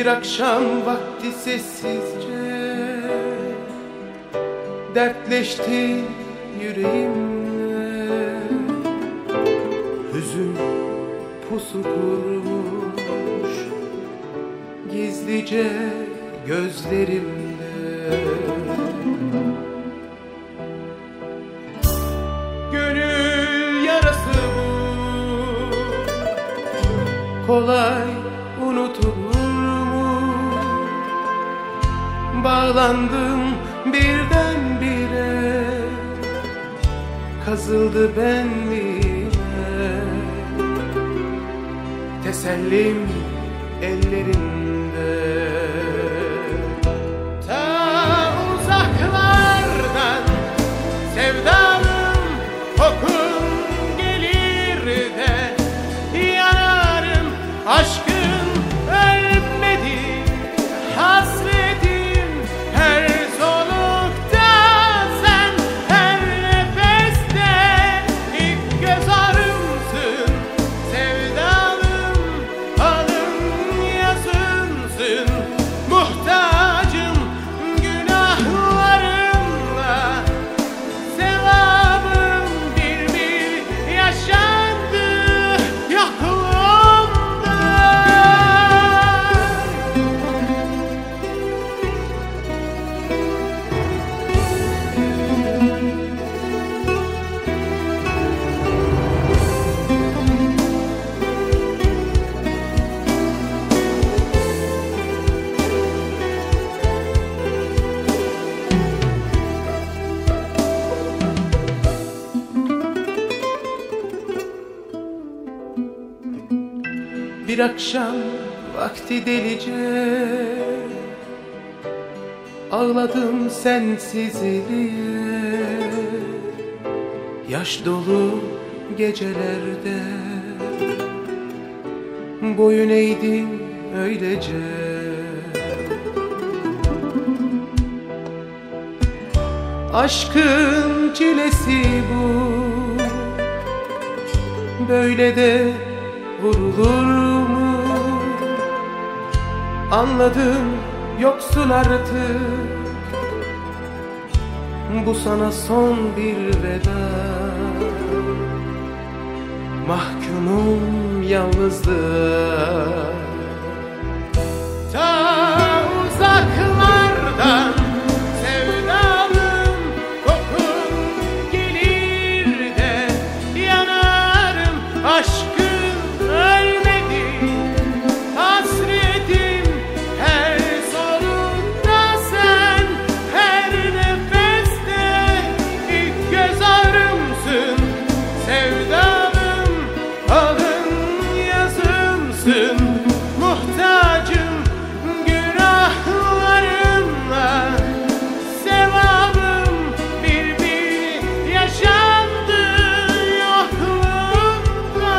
Bir akşam vakti sessizce dertleşti yüreğimle. Hüzün pusu kurmuş gizlice gözlerimde. Gönül yarası bu, kolay unutulur mu? Bağlandım birdenbire, kazıldı benliğime. Tesellim ellerinde. Ta uzaklardan sevdalım kokun gelir de yanarım, aşkın ölmedi hasretim her solukta sen, her nefeste ilk göz ağrımsın sevdalım, alın yazımsın, muhtacım günahlarımla, sevabım bir yaşandı yokluğumda. Bir akşam vakti delice ağladım sensizliğe. Yaş dolu gecelerde boyun eğdim öylece. Aşkın çilesi bu, böyle de vurulur mu? Anladım yoksun artık, bu sana son bir veda. Mahkumum yalnızlığa. Ta uzaklardan sevdalım kokun gelir de yanarım, aşkın ölmedi hasretim her solukta sen, her nefeste ilk göz ağrımsın sevdalım, alın yazımsın, muhtacım günahlarımla, sevabım bir yaşandı yokluğumda.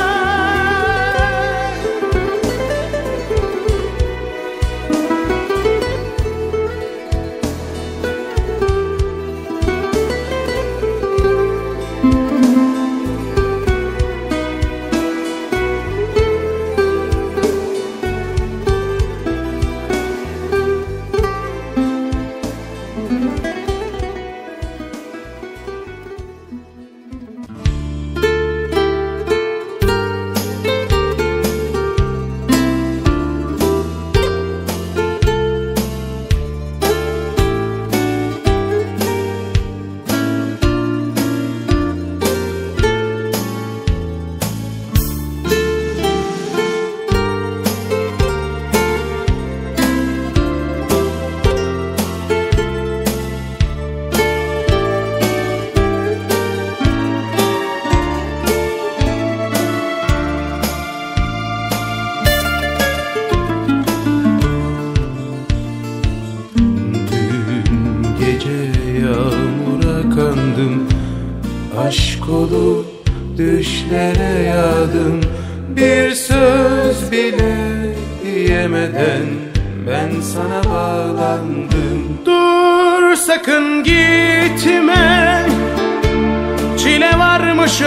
Aşk olup düşlere yağdım, bir söz bile diyemeden ben sana bağlandım. Dur sakın gitme, çile varmış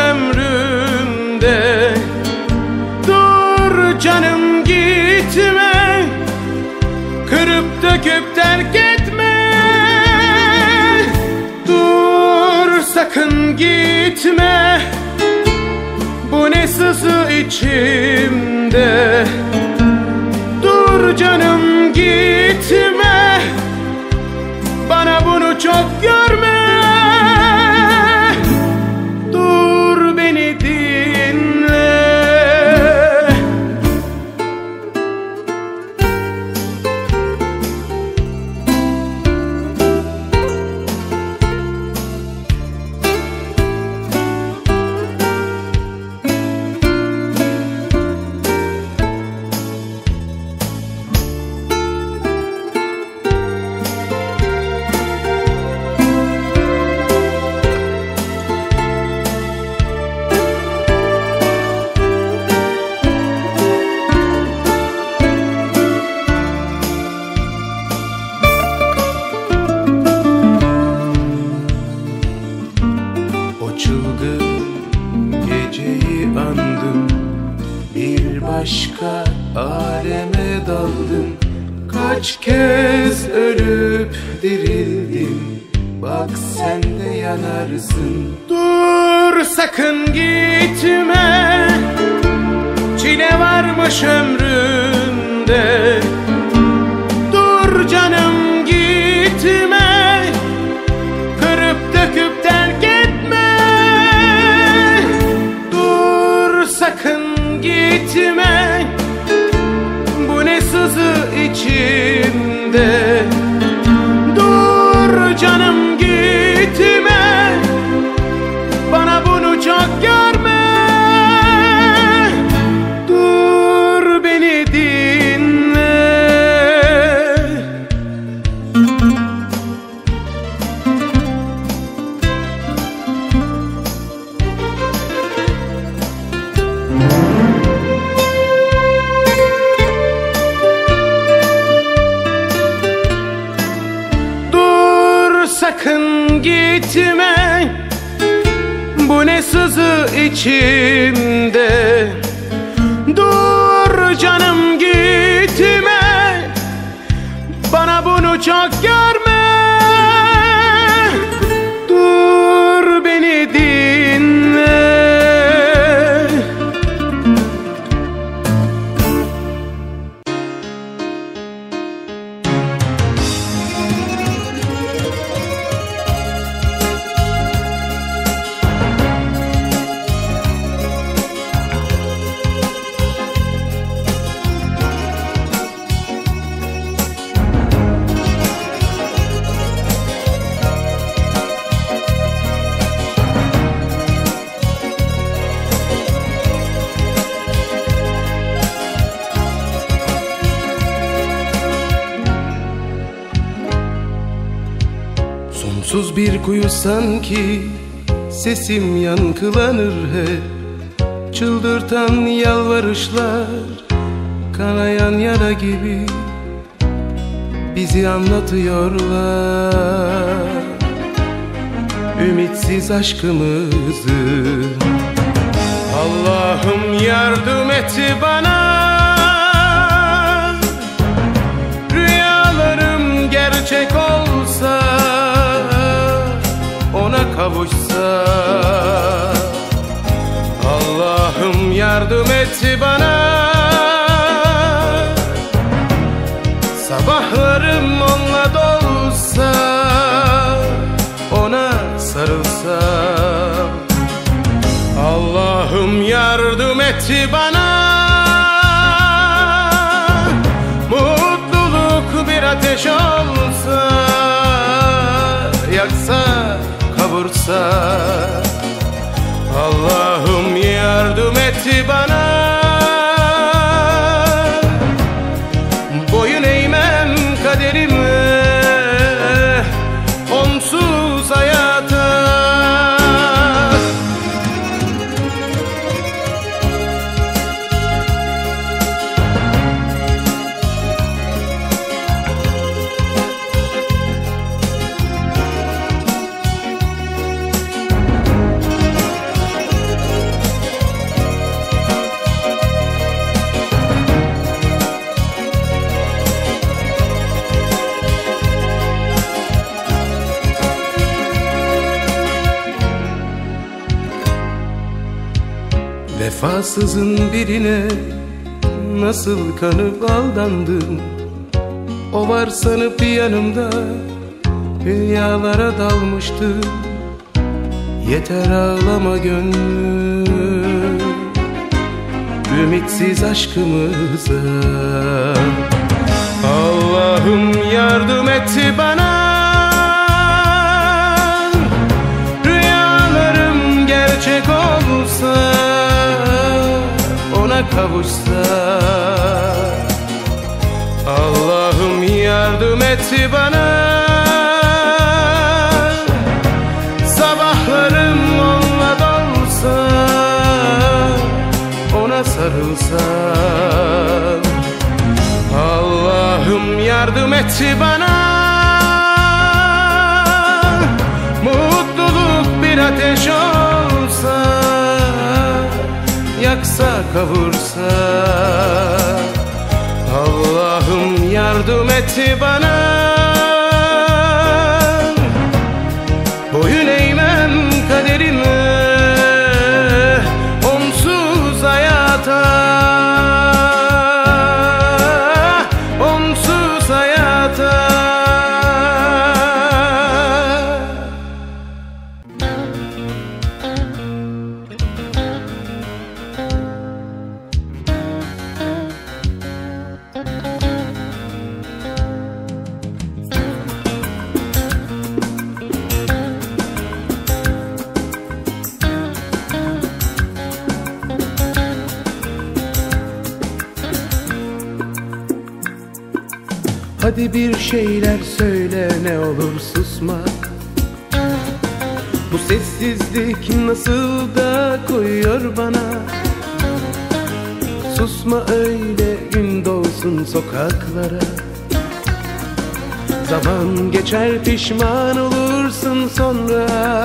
ömrümde. Dur canım gitme, döküp terk etme. Dur sakın gitme, bu ne sızı içimde. Dur canım gitme, bana bunu çok görme. Dur beni dinle. Geceyi andım, bir başka aleme daldım. Kaç kez ölüp dirildim, bak sen de yanarsın. Dur sakın gitme, çile varmış ömründe. Dur canım gitme, kırıp döküp terk etme. Sakın gitme, bu ne sızı içimde. Dur canım gitme, bana bunu çok görme. Dur beni dinle. Sakın gitme, bu ne sızı içimde. Dur canım gitme, bana bunu çok görme. Dur beni dinle. Sonsuz bir kuyu sanki, sesim yankılanır hep. Çıldırtan yalvarışlar, kanayan yara gibi bizi anlatıyorlar. Ümitsiz aşkımızı. Allah'ım yardım et bana, rüyalarım gerçek olsa, ona kavuşsa. Allah'ım yardım et bana, sabahlarım onunla dolsa, ona sarılsam. Allah'ım yardım et bana, mutluluk bir ateş olsa, yaksa kavursa. Allah'ım yardım et bana, boyun eğmem kaderime, onsuz hayata. Vefasızın birine nasıl kanıp aldandım. O var sanıp yanımda hülyalara dalmıştım. Yeter ağlama gönlüm ümitsiz aşkımıza. Allah'ım yardım etti bana, rüyalarım gerçek olsa, ona kavuşsa. Allah'ım yardım etti bana, sabahlarım onunla dolsa, ona sarılsam. Allah'ım yardım etti bana, mutluluk bir ateş olsa, yaksa kavursa. Allah'ım yardım etti bana, boyun eğmem kaderime, onsuz hayata, onsuz hayata. Hadi bir şeyler söyle, ne olur susma. Bu sessizlik nasıl da koyuyor bana. Susma öyle, gün doğsun sokaklara. Zaman geçer, pişman olursun sonra.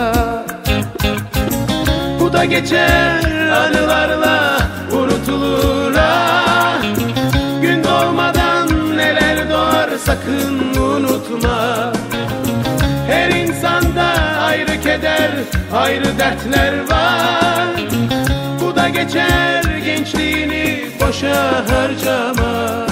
Bu da geçer, anılarla unutulur ah. Gün doğmadan neler doğar sakın unutma. Her insanda ayrı keder, ayrı dertler var. Bu da geçer, gençliğini boşa harcama.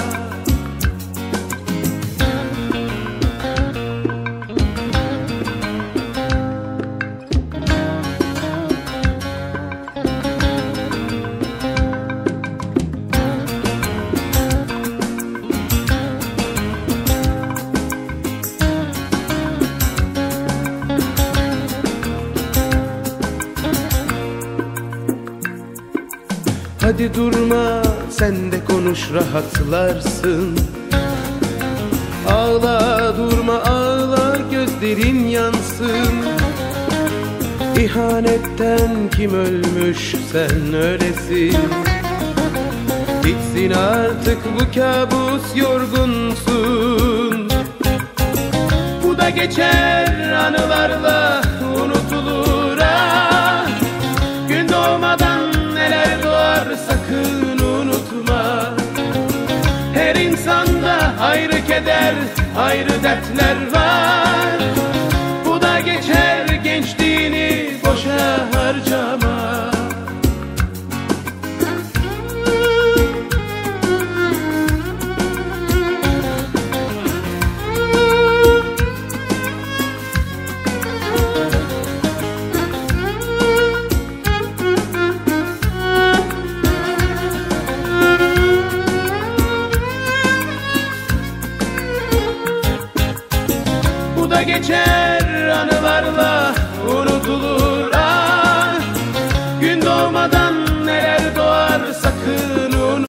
Hadi durma, sen de konuş, rahatlarsın. Ağla durma, ağla, gözlerin yansın. İhanetten kim ölmüş, sen öylesin. Bitsin artık bu kabus, yorgunsun. Bu da geçer, anılarla unutulur ah. Gün doğmadan neler doğar sakın unutma. Her insanda ayrı keder, ayrı dertler var. Bu da geçer, gençliğini boşa harcama. Bu da geçer, anılarla unutulur.